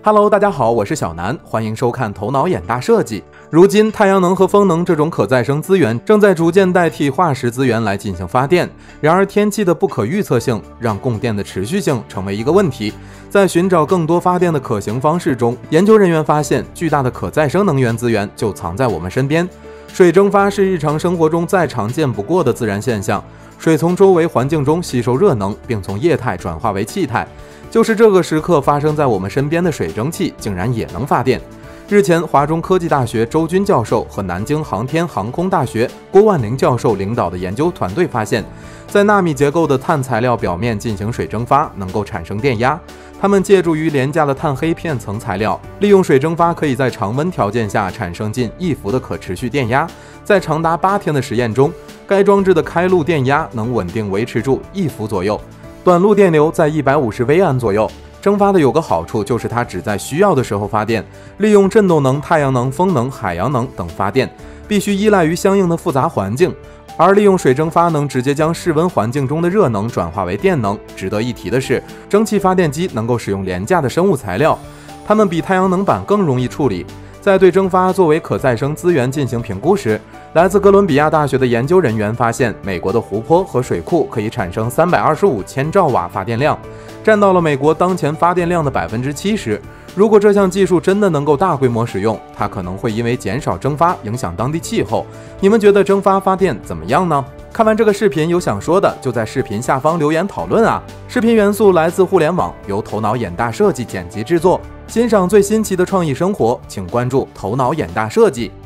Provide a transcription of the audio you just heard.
Hello， 大家好，我是小南，欢迎收看头脑眼大设计。如今，太阳能和风能这种可再生资源正在逐渐代替化石资源来进行发电。然而，天气的不可预测性让供电的持续性成为一个问题。在寻找更多发电的可行方式中，研究人员发现，巨大的可再生能源资源就藏在我们身边。水蒸发是日常生活中再常见不过的自然现象。水从周围环境中吸收热能，并从液态转化为气态。就是这个时刻发生在我们身边的水蒸气，竟然也能发电。日前，华中科技大学周军教授和南京航天航空大学郭万龄教授领导的研究团队发现，在纳米结构的碳材料表面进行水蒸发，能够产生电压。他们借助于廉价的碳黑片层材料，利用水蒸发，可以在常温条件下产生近1伏的可持续电压。在长达8天的实验中，该装置的开路电压能稳定维持住1伏左右。短路电流在150微安左右。蒸发的有个好处，就是它只在需要的时候发电。利用振动能、太阳能、风能、海洋能等发电，必须依赖于相应的复杂环境。而利用水蒸发能直接将室温环境中的热能转化为电能。值得一提的是，蒸汽发电机能够使用廉价的生物材料，它们比太阳能板更容易处理。在对蒸发作为可再生资源进行评估时，来自哥伦比亚大学的研究人员发现，美国的湖泊和水库可以产生325千兆瓦发电量，占到了美国当前发电量的70%。如果这项技术真的能够大规模使用，它可能会因为减少蒸发影响当地气候。你们觉得蒸发发电怎么样呢？看完这个视频有想说的，就在视频下方留言讨论啊！视频元素来自互联网，由头脑眼大设计剪辑制作。欣赏最新奇的创意生活，请关注头脑眼大设计。